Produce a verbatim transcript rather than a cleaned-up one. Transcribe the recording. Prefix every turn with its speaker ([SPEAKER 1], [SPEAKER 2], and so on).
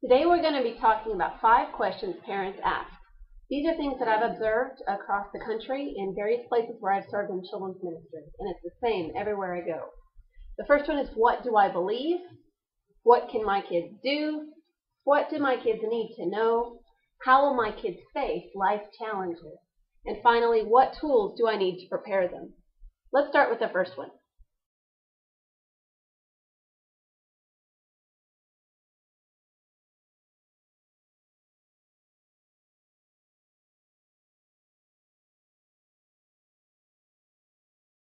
[SPEAKER 1] Today we're going to be talking about five questions parents ask. These are things that I've observed across the country in various places where I've served in children's ministry, and it's the same everywhere I go. The first one is, what do I believe? What can my kids do? What do my kids need to know? How will my kids face life challenges? And finally, what tools do I need to prepare them? Let's start with the first one.